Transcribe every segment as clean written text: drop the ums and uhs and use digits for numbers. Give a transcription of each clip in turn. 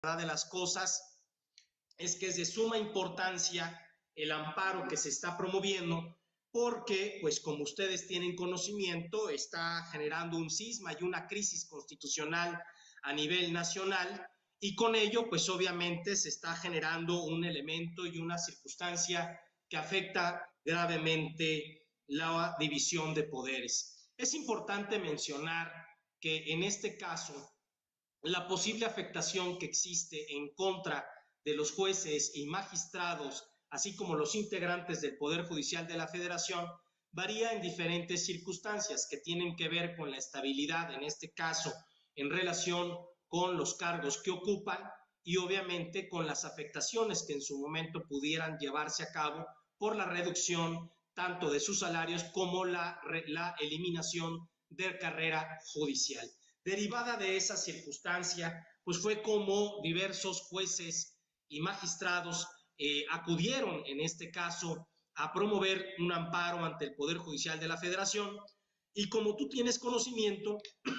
verdad de las cosas es que es de suma importancia el amparo que se está promoviendo porque, pues como ustedes tienen conocimiento, está generando un cisma y una crisis constitucional a nivel nacional y con ello, pues obviamente se está generando un elemento y una circunstancia que afecta gravemente la división de poderes. Es importante mencionar que en este caso la posible afectación que existe en contra de los jueces y magistrados, así como los integrantes del Poder Judicial de la Federación, varía en diferentes circunstancias que tienen que ver con la estabilidad, en este caso, en relación con los cargos que ocupan y obviamente con las afectaciones que en su momento pudieran llevarse a cabo por la reducción tanto de sus salarios como la eliminación de carrera judicial. Derivada de esa circunstancia, pues fue como diversos jueces y magistrados acudieron en este caso a promover un amparo ante el Poder Judicial de la Federación y como tú tienes conocimiento,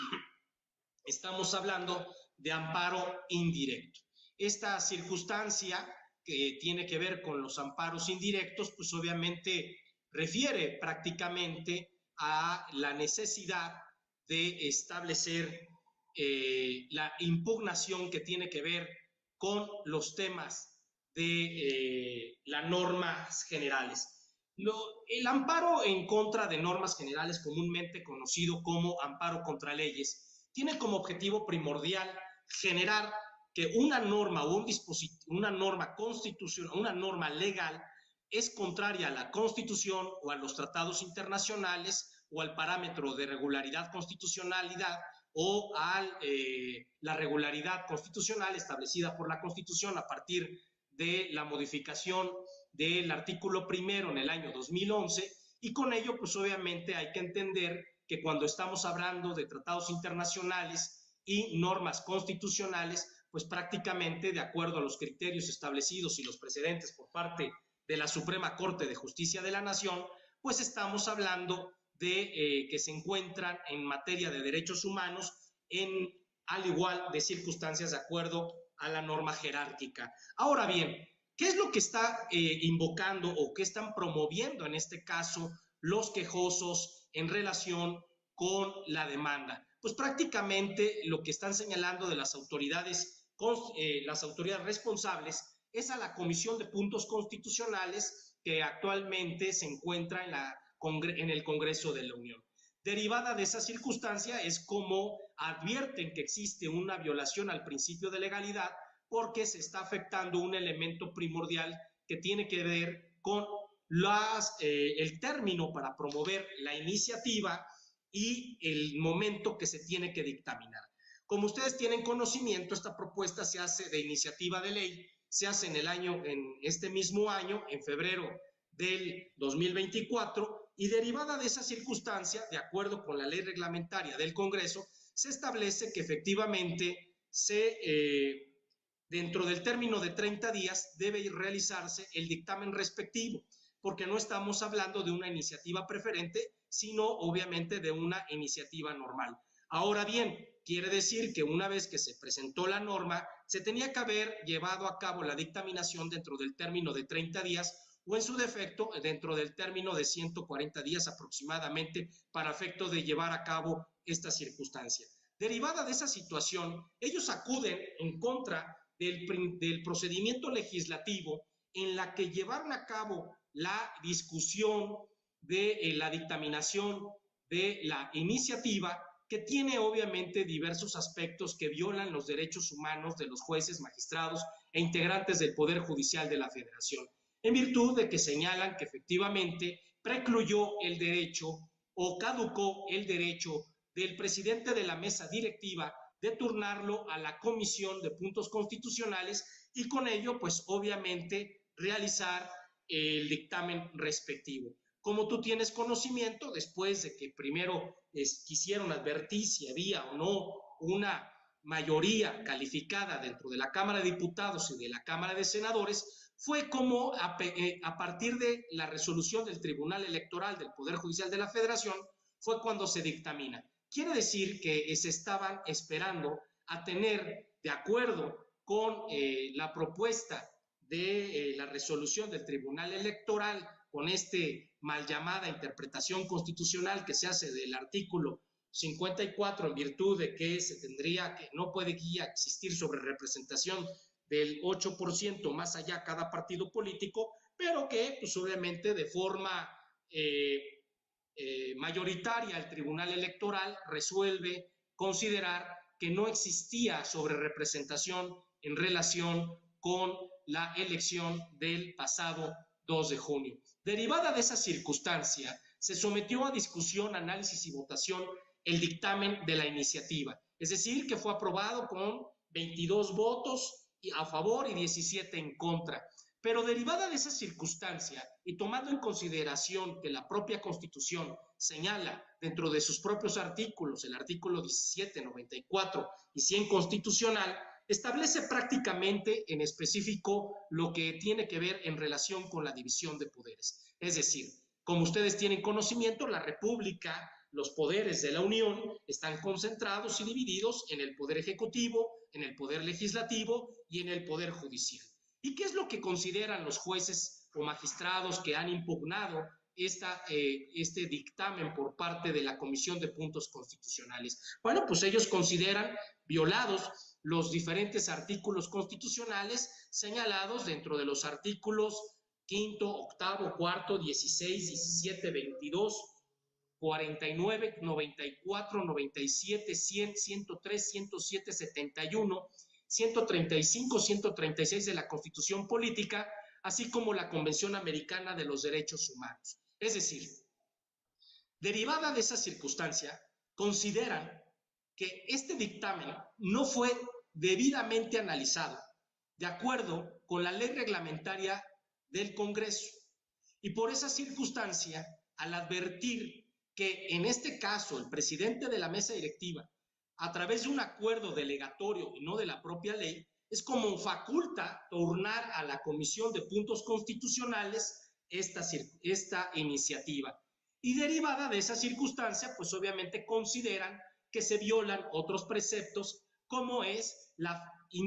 estamos hablando de amparo indirecto. Esta circunstancia que tiene que ver con los amparos indirectos, pues obviamente refiere prácticamente a la necesidad de establecer la impugnación que tiene que ver con los temas de las normas generales. El amparo en contra de normas generales, comúnmente conocido como amparo contra leyes, tiene como objetivo primordial generar que una norma o una norma constitucional, una norma legal es contraria a la Constitución o a los tratados internacionales o al parámetro de regularidad constitucionalidad o a la regularidad constitucional establecida por la Constitución a partir de la modificación del artículo primero en el año 2011 y con ello pues obviamente hay que entender que cuando estamos hablando de tratados internacionales y normas constitucionales, pues prácticamente de acuerdo a los criterios establecidos y los precedentes por parte de la Suprema Corte de Justicia de la Nación, pues estamos hablando de que se encuentran en materia de derechos humanos al igual de circunstancias de acuerdo a la norma jerárquica. Ahora bien, ¿qué es lo que está invocando o qué están promoviendo en este caso los quejosos en relación con la demanda? Pues prácticamente lo que están señalando de las autoridades responsables es a la Comisión de Puntos Constitucionales que actualmente se encuentra en el Congreso de la Unión. Derivada de esa circunstancia es como advierten que existe una violación al principio de legalidad porque se está afectando un elemento primordial que tiene que ver con el término para promover la iniciativa y el momento que se tiene que dictaminar. Como ustedes tienen conocimiento, esta propuesta se hace de iniciativa de ley, se hace en este mismo año, en febrero del 2024, y derivada de esa circunstancia, de acuerdo con la ley reglamentaria del Congreso, se establece que efectivamente dentro del término de 30 días debe realizarse el dictamen respectivo, porque no estamos hablando de una iniciativa preferente, sino obviamente de una iniciativa normal. Ahora bien, quiere decir que una vez que se presentó la norma, se tenía que haber llevado a cabo la dictaminación dentro del término de 30 días o en su defecto dentro del término de 140 días aproximadamente para efecto de llevar a cabo esta circunstancia. Derivada de esa situación, ellos acuden en contra del procedimiento legislativo en la que llevaron a cabo la discusión de la dictaminación de la iniciativa que tiene obviamente diversos aspectos que violan los derechos humanos de los jueces, magistrados e integrantes del Poder Judicial de la Federación, en virtud de que señalan que efectivamente precluyó el derecho o caducó el derecho del presidente de la mesa directiva de turnarlo a la Comisión de Puntos Constitucionales y con ello, pues obviamente, realizar el dictamen respectivo. Como tú tienes conocimiento, después de que primero quisieron advertir si había o no una mayoría calificada dentro de la Cámara de Diputados y de la Cámara de Senadores, fue como a partir de la resolución del Tribunal Electoral del Poder Judicial de la Federación, fue cuando se dictamina. Quiere decir que se estaban esperando a tener, de acuerdo con la propuesta de la resolución del Tribunal Electoral, con mal llamada interpretación constitucional que se hace del artículo 54 en virtud de que no puede existir sobre representación del 8% más allá cada partido político, pero que pues obviamente de forma mayoritaria el Tribunal Electoral resuelve considerar que no existía sobre representación en relación con la elección del pasado 2 de junio. Derivada de esa circunstancia, se sometió a discusión, análisis y votación el dictamen de la iniciativa, es decir, que fue aprobado con 22 votos a favor y 17 en contra. Pero derivada de esa circunstancia y tomando en consideración que la propia Constitución señala dentro de sus propios artículos, el artículo 17, 94 y 100 constitucional, establece prácticamente en específico lo que tiene que ver en relación con la división de poderes. Es decir, como ustedes tienen conocimiento, la República, los poderes de la Unión están concentrados y divididos en el Poder Ejecutivo, en el Poder Legislativo y en el Poder Judicial. ¿Y qué es lo que consideran los jueces o magistrados que han impugnado este dictamen por parte de la Comisión de Puntos Constitucionales? Bueno, pues ellos consideran violados los diferentes artículos constitucionales señalados dentro de los artículos 5º, 8º, 4º, 16, 17, 22, 49, 94, 97, 100, 103, 107, 71, 135, 136 de la Constitución Política, así como la Convención Americana de los Derechos Humanos. Es decir, derivada de esa circunstancia, consideran que este dictamen no fue debidamente analizado de acuerdo con la ley reglamentaria del Congreso. Y por esa circunstancia, al advertir que en este caso el presidente de la mesa directiva, a través de un acuerdo delegatorio y no de la propia ley, es como faculta turnar a la Comisión de Puntos Constitucionales esta iniciativa. Y derivada de esa circunstancia, pues obviamente consideran que se violan otros preceptos, como es la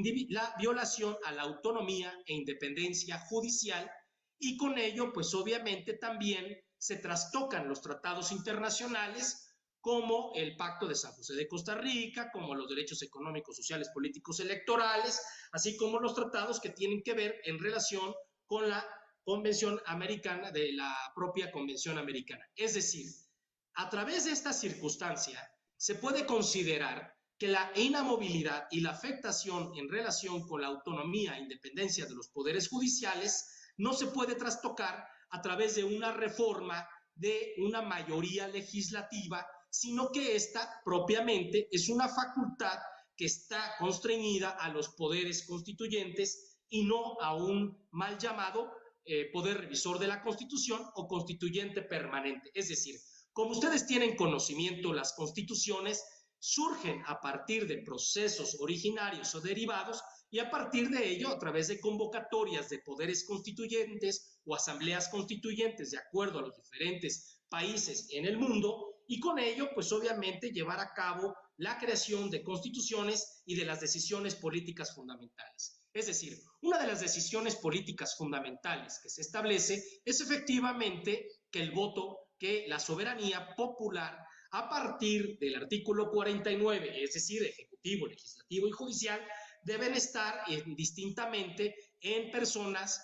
violación a la autonomía e independencia judicial, y con ello, pues obviamente también se trastocan los tratados internacionales, como el Pacto de San José de Costa Rica, como los derechos económicos, sociales, políticos, electorales, así como los tratados que tienen que ver en relación con la Convención Americana, de la propia Convención Americana. Es decir, a través de esta circunstancia, se puede considerar que la inamovilidad y la afectación en relación con la autonomía e independencia de los poderes judiciales no se puede trastocar a través de una reforma de una mayoría legislativa, sino que esta propiamente es una facultad que está constreñida a los poderes constituyentes y no a un mal llamado poder revisor de la Constitución o constituyente permanente. Es decir, como ustedes tienen conocimiento, las constituciones surgen a partir de procesos originarios o derivados y a partir de ello, a través de convocatorias de poderes constituyentes o asambleas constituyentes de acuerdo a los diferentes países en el mundo, y con ello, pues obviamente llevar a cabo la creación de constituciones y de las decisiones políticas fundamentales. Es decir, una de las decisiones políticas fundamentales que se establece es efectivamente que el voto, que la soberanía popular, a partir del artículo 49, es decir, ejecutivo, legislativo y judicial, deben estar distintamente en personas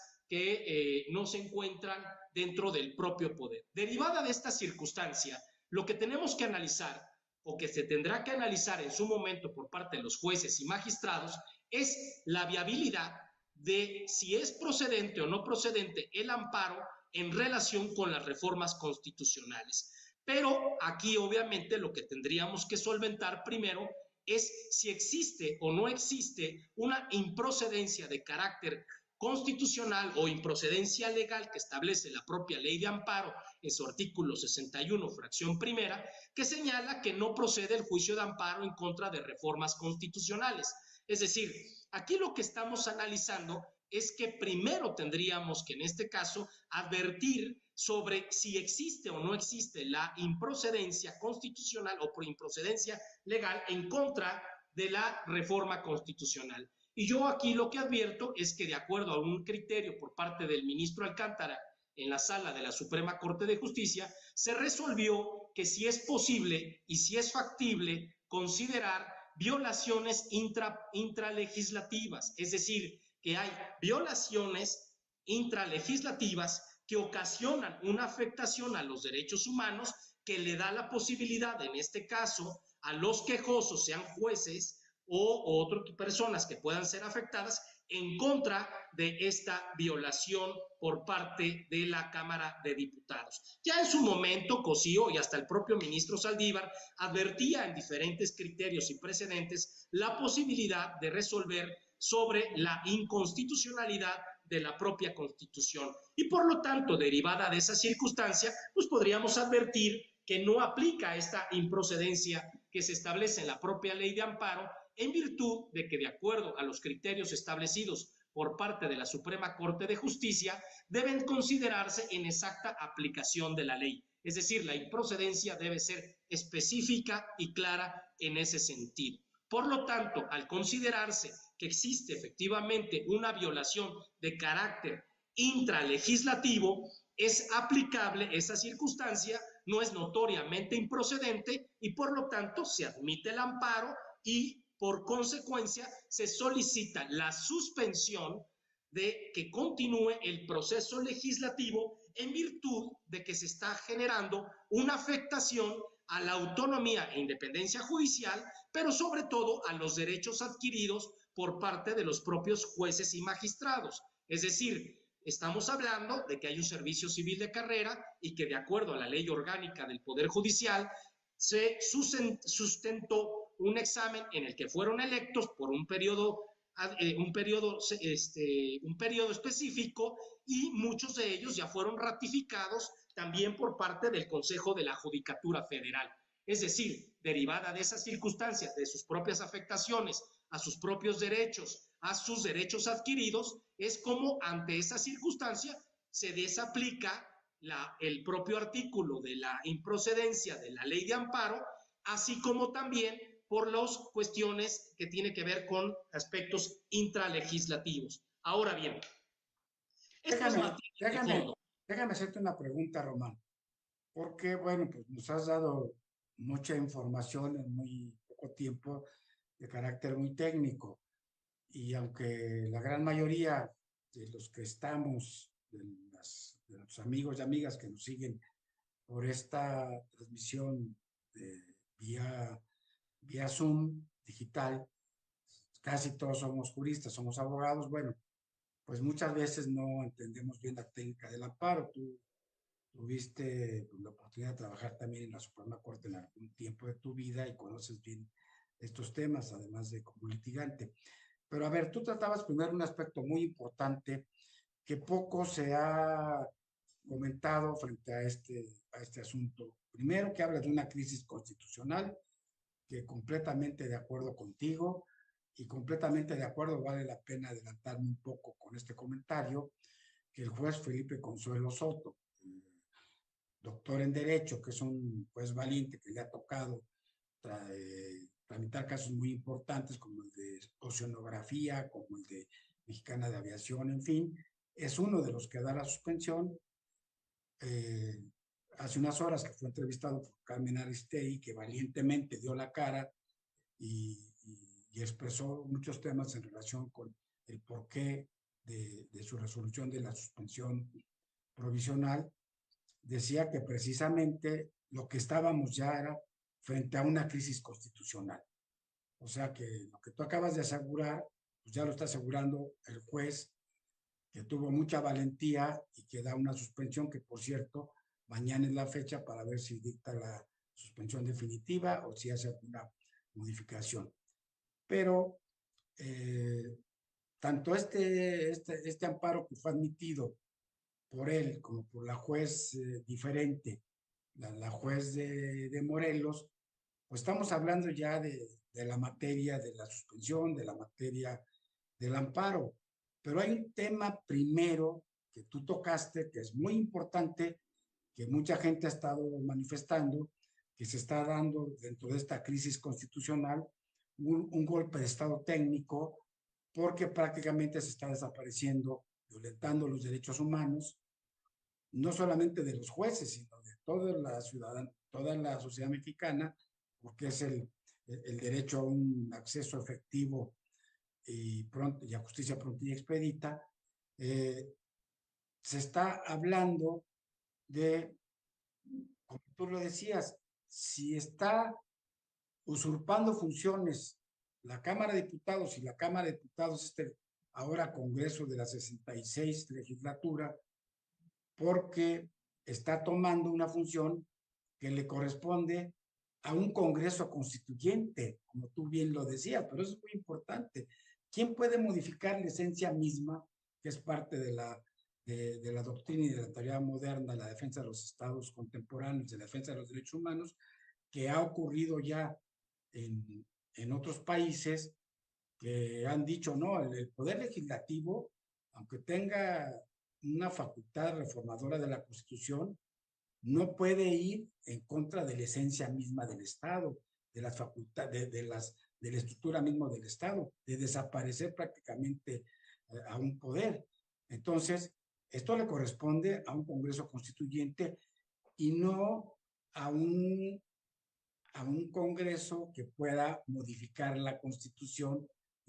que no se encuentran dentro del propio poder. Derivada de esta circunstancia, lo que tenemos que analizar, o que se tendrá que analizar en su momento por parte de los jueces y magistrados, es la viabilidad de si es procedente o no procedente el amparo en relación con las reformas constitucionales. Pero aquí obviamente lo que tendríamos que solventar primero es si existe o no existe una improcedencia de carácter constitucional o improcedencia legal que establece la propia ley de amparo en su artículo 61, fracción primera, que señala que no procede el juicio de amparo en contra de reformas constitucionales. Es decir, aquí lo que estamos analizando es que primero tendríamos que en este caso advertir sobre si existe o no existe la improcedencia constitucional o por improcedencia legal en contra de la reforma constitucional. Y yo aquí lo que advierto es que de acuerdo a un criterio por parte del ministro Alcántara en la sala de la Suprema Corte de Justicia, se resolvió que si es posible y si es factible considerar violaciones intralegislativas, es decir, que hay violaciones intralegislativas que ocasionan una afectación a los derechos humanos que le da la posibilidad, en este caso, a los quejosos, sean jueces o otras personas que puedan ser afectadas, en contra de esta violación por parte de la Cámara de Diputados. Ya en su momento, Cosío y hasta el propio ministro Saldívar advertía en diferentes criterios y precedentes la posibilidad de resolver sobre la inconstitucionalidad de la propia Constitución. Y por lo tanto, derivada de esa circunstancia, pues podríamos advertir que no aplica esta improcedencia que se establece en la propia ley de amparo, en virtud de que, de acuerdo a los criterios establecidos por parte de la Suprema Corte de Justicia, deben considerarse en exacta aplicación de la ley. Es decir, la improcedencia debe ser específica y clara en ese sentido. Por lo tanto, al considerarse que existe efectivamente una violación de carácter intralegislativo, es aplicable esa circunstancia, no es notoriamente improcedente y por lo tanto se admite el amparo y por consecuencia se solicita la suspensión de que continúe el proceso legislativo en virtud de que se está generando una afectación a la autonomía e independencia judicial, pero sobre todo a los derechos adquiridos por parte de los propios jueces y magistrados. Es decir, estamos hablando de que hay un servicio civil de carrera y que de acuerdo a la ley orgánica del Poder Judicial se sustentó un examen en el que fueron electos por un periodo específico y muchos de ellos ya fueron ratificados también por parte del Consejo de la Judicatura Federal. Es decir, derivada de esas circunstancias, de sus propias afectaciones a sus propios derechos, a sus derechos adquiridos, es como ante esa circunstancia se desaplica el propio artículo de la improcedencia de la ley de amparo, así como también por las cuestiones que tienen que ver con aspectos intralegislativos. Ahora bien, esto es materia de fondo. Déjame hacerte una pregunta, Román, porque, bueno, pues nos has dado mucha información en muy poco tiempo de carácter muy técnico, y aunque la gran mayoría de los que estamos, de los amigos y amigas que nos siguen por esta transmisión vía Zoom digital, casi todos somos juristas, somos abogados, bueno, pues muchas veces no entendemos bien la técnica del amparo. Tú tuviste la oportunidad de trabajar también en la Suprema Corte en algún tiempo de tu vida y conoces bien estos temas, además de como litigante. Pero a ver, tú tratabas primero un aspecto muy importante que poco se ha comentado frente a este asunto. Primero, que habla de una crisis constitucional, que completamente de acuerdo contigo y completamente de acuerdo, vale la pena adelantarme un poco con este comentario, que el juez Felipe Consuelo Soto, doctor en Derecho, que es un juez valiente que le ha tocado tramitar casos muy importantes como el de oceanografía, como el de Mexicana de Aviación, en fin, es uno de los que da la suspensión. Hace unas horas que fue entrevistado por Carmen Aristegui, que valientemente dio la cara y expresó muchos temas en relación con el porqué de su resolución de la suspensión provisional. Decía que precisamente lo que estábamos ya era frente a una crisis constitucional. O sea que lo que tú acabas de asegurar, pues ya lo está asegurando el juez, que tuvo mucha valentía y que da una suspensión, que por cierto, mañana es la fecha para ver si dicta la suspensión definitiva o si hace alguna modificación. Pero tanto este amparo que fue admitido por él como por la juez diferente, la juez de Morelos, pues estamos hablando ya de la materia de la suspensión, de la materia del amparo. Pero hay un tema primero que tú tocaste, que es muy importante, que mucha gente ha estado manifestando, que se está dando dentro de esta crisis constitucional un golpe de Estado técnico porque prácticamente se está desapareciendo, violentando los derechos humanos, no solamente de los jueces, sino de toda la sociedad mexicana, porque es el derecho a un acceso efectivo y, pronto, y a justicia pronta y expedita. Se está hablando de, como tú lo decías, si está usurpando funciones la Cámara de Diputados, y la Cámara de Diputados, ahora Congreso de la 66 legislatura, porque está tomando una función que le corresponde a un Congreso constituyente, como tú bien lo decías, pero eso es muy importante. ¿Quién puede modificar la esencia misma, que es parte de la doctrina y de la teoría moderna, la defensa de los estados contemporáneos, de la defensa de los derechos humanos, que ha ocurrido ya en otros países, que han dicho, no, el poder legislativo, aunque tenga una facultad reformadora de la Constitución, no puede ir en contra de la esencia misma del Estado, de las facultades, de la estructura misma del Estado, de desaparecer prácticamente a un poder. Entonces, esto le corresponde a un Congreso Constituyente y no a un Congreso que pueda modificar la Constitución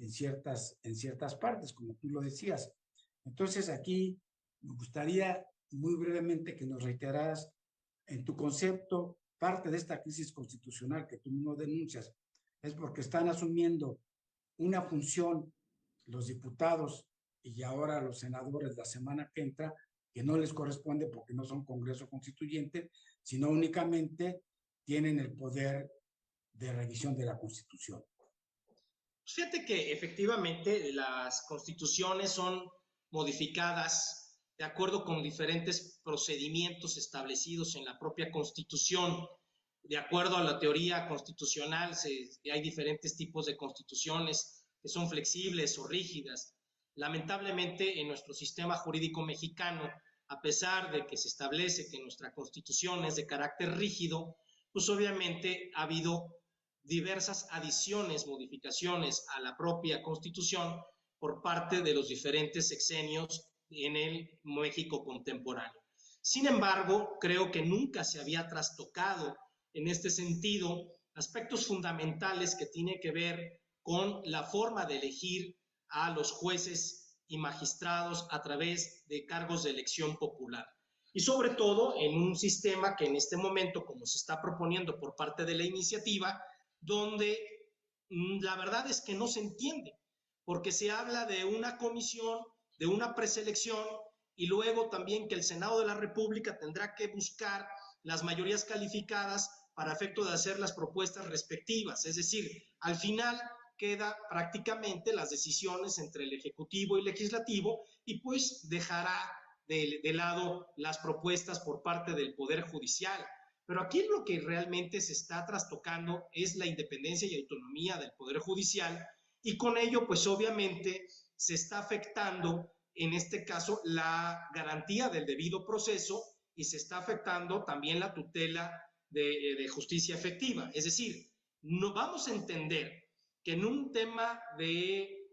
en ciertas partes, como tú lo decías. Entonces, aquí me gustaría muy brevemente que nos reiteraras en tu concepto, parte de esta crisis constitucional que tú mismo denuncias, es porque están asumiendo una función los diputados y ahora los senadores la semana que entra, que no les corresponde porque no son Congreso Constituyente, sino únicamente tienen el poder de revisión de la Constitución. Fíjate que efectivamente las constituciones son modificadas de acuerdo con diferentes procedimientos establecidos en la propia Constitución. De acuerdo a la teoría constitucional, hay diferentes tipos de constituciones que son flexibles o rígidas. Lamentablemente, en nuestro sistema jurídico mexicano, a pesar de que se establece que nuestra Constitución es de carácter rígido, pues obviamente ha habido diversas adiciones, modificaciones a la propia Constitución por parte de los diferentes sexenios en el México contemporáneo. Sin embargo, creo que nunca se había trastocado en este sentido aspectos fundamentales que tienen que ver con la forma de elegir a los jueces y magistrados a través de cargos de elección popular. Y sobre todo en un sistema que en este momento, como se está proponiendo por parte de la iniciativa, donde la verdad es que no se entiende, porque se habla de una comisión, de una preselección, y luego también que el Senado de la República tendrá que buscar las mayorías calificadas para efecto de hacer las propuestas respectivas. Es decir, al final queda prácticamente las decisiones entre el Ejecutivo y el Legislativo, y pues dejará de lado las propuestas por parte del Poder Judicial. Pero aquí lo que realmente se está trastocando es la independencia y autonomía del Poder Judicial, y con ello, pues obviamente se está afectando, en este caso, la garantía del debido proceso, y se está afectando también la tutela de justicia efectiva. Es decir, no vamos a entender que en un tema de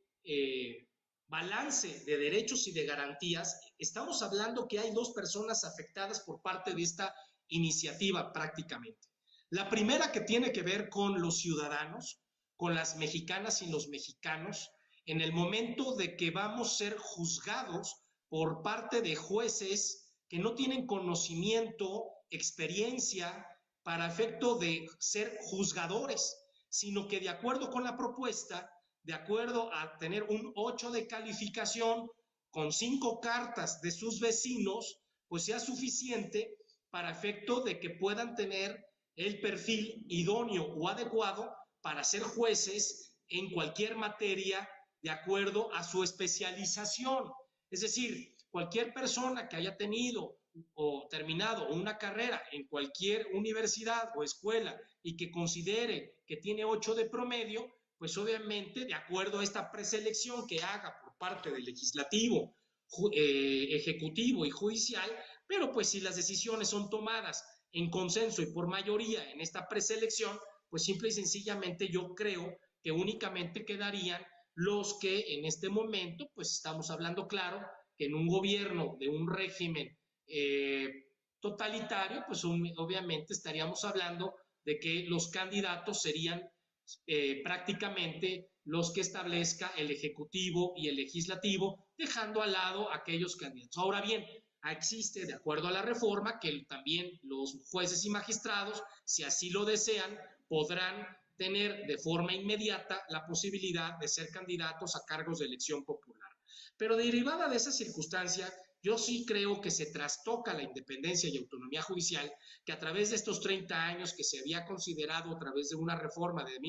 balance de derechos y de garantías, estamos hablando que hay dos personas afectadas por parte de esta iniciativa prácticamente. La primera, que tiene que ver con los ciudadanos, con las mexicanas y los mexicanos, en el momento de que vamos a ser juzgados por parte de jueces que no tienen conocimiento, experiencia para efecto de ser juzgadores, sino que de acuerdo con la propuesta, de acuerdo a tener un 8 de calificación con 5 cartas de sus vecinos, pues sea suficiente para efecto de que puedan tener el perfil idóneo o adecuado para ser jueces en cualquier materia de acuerdo a su especialización. Es decir, cualquier persona que haya tenido o terminado una carrera en cualquier universidad o escuela y que considere que tiene 8 de promedio, pues obviamente de acuerdo a esta preselección que haga por parte del legislativo, ejecutivo y judicial, pero pues si las decisiones son tomadas en consenso y por mayoría en esta preselección, pues simple y sencillamente yo creo que únicamente quedarían los que en este momento, pues estamos hablando claro, que en un gobierno de un régimen totalitario, pues obviamente estaríamos hablando de que los candidatos serían prácticamente los que establezca el Ejecutivo y el Legislativo, dejando al lado aquellos candidatos. Ahora bien, existe, de acuerdo a la reforma, que también los jueces y magistrados, si así lo desean, podrán tener de forma inmediata la posibilidad de ser candidatos a cargos de elección popular. Pero derivada de esa circunstancia, yo sí creo que se trastoca la independencia y autonomía judicial, que a través de estos 30 años que se había considerado a través de una reforma de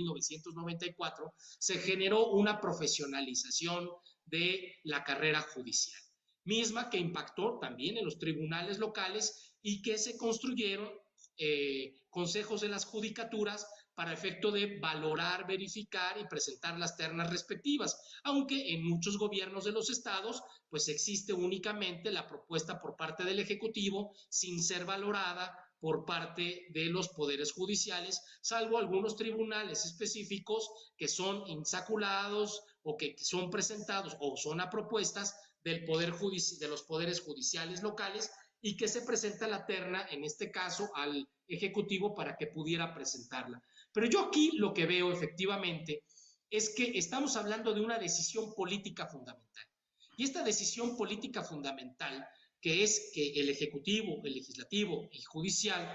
1994, se generó una profesionalización de la carrera judicial, misma que impactó también en los tribunales locales y que se construyeron consejos de las judicaturas para efecto de valorar, verificar y presentar las ternas respectivas, aunque en muchos gobiernos de los estados pues existe únicamente la propuesta por parte del Ejecutivo sin ser valorada por parte de los poderes judiciales, salvo algunos tribunales específicos que son insaculados o que son presentados o son a propuestas del poder de los poderes judiciales locales y que se presenta la terna, en este caso, al Ejecutivo para que pudiera presentarla. Pero yo aquí lo que veo efectivamente es que estamos hablando de una decisión política fundamental. Y esta decisión política fundamental, que es que el Ejecutivo, el Legislativo y Judicial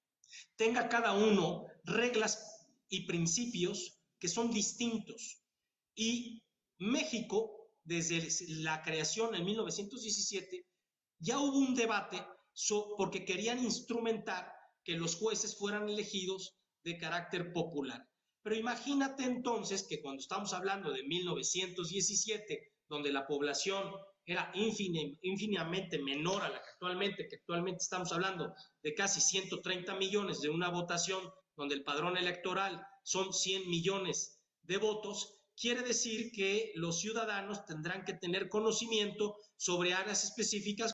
tenga cada uno reglas y principios que son distintos. Y México, desde la creación en 1917, ya hubo un debate porque querían instrumentar que los jueces fueran elegidos de carácter popular. Pero imagínate entonces que cuando estamos hablando de 1917, donde la población era ínfinamente menor a la que actualmente estamos hablando de casi 130 millones de una votación donde el padrón electoral son 100 millones de votos, quiere decir que los ciudadanos tendrán que tener conocimiento sobre áreas específicas